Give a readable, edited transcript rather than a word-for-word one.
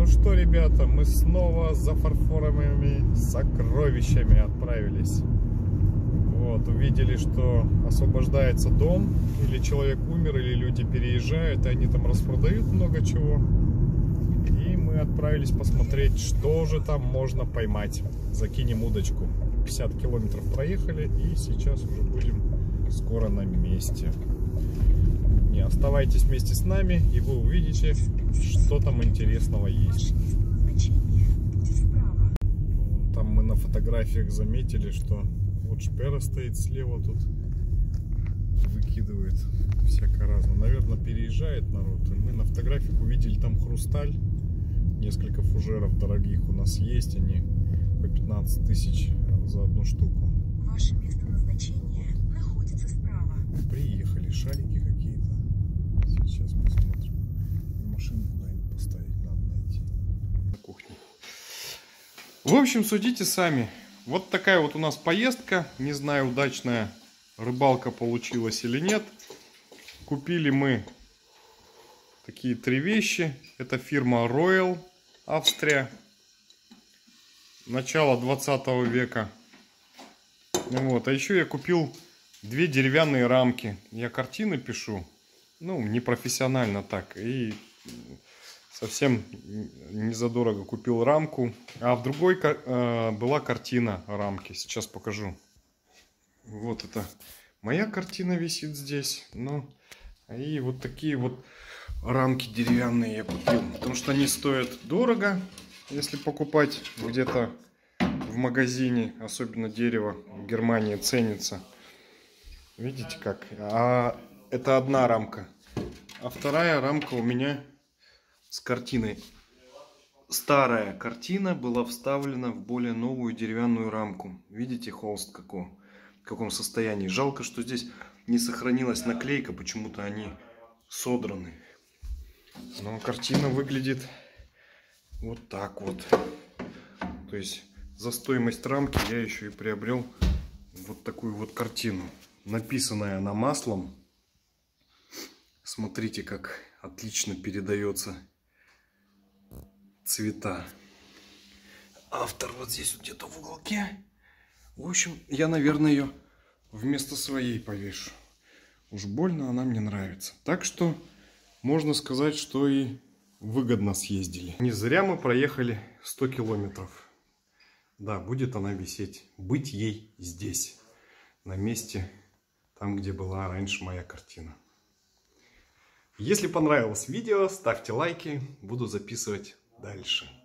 что, ребята, мы снова за фарфоровыми сокровищами отправились. Вот, увидели, что освобождается дом, или человек умер, или люди переезжают, и они там распродают много чего. И мы отправились посмотреть, что же там можно поймать. Закинем удочку. 50 километров проехали, и сейчас уже будем скоро на месте. Не оставайтесь вместе с нами, и вы увидите, что там интересного есть. Там мы на фотографиях заметили, что вот шпера стоит слева, тут выкидывает всякое разное. Наверное, переезжает народ. И мы на фотографиях увидели там хрусталь. Несколько фужеров дорогих у нас есть, они по 15 тысяч за одну штуку. Ваше место назначения находится справа. Приехали, шарики какие-то. Сейчас посмотрим. Машину куда-нибудь поставить надо найти. На кухне. В общем, судите сами. Вот такая вот у нас поездка. Не знаю, удачная рыбалка получилась или нет. Купили мы такие 3 вещи. Это фирма Royal, Австрия. Начало 20 века. Вот. А еще я купил 2 деревянные рамки. Я картины пишу. Ну, не профессионально так. И совсем не задорого купил рамку. А в другой была картина рамки. Сейчас покажу. Вот это моя картина висит здесь. Ну, и вот такие вот рамки деревянные я купил. Потому что они стоят дорого, если покупать где-то в магазине. Особенно дерево в Германии ценится. Видите как? А это одна рамка. А вторая рамка у меня с картиной. Старая картина была вставлена в более новую деревянную рамку. Видите, холст в каком состоянии. Жалко, что здесь не сохранилась наклейка. Почему-то они содраны. Но картина выглядит вот так вот. То есть за стоимость рамки я еще и приобрел вот такую вот картину. Написанная она маслом. Смотрите, как отлично передается цвета. Автор вот здесь вот где-то в уголке. В общем, я, наверное, ее вместо своей повешу. Уж больно она мне нравится. Так что можно сказать, что и выгодно съездили. Не зря мы проехали 100 километров. Да, будет она висеть. Быть ей здесь. На месте, там, где была раньше моя картина. Если понравилось видео, ставьте лайки. Буду записывать дальше.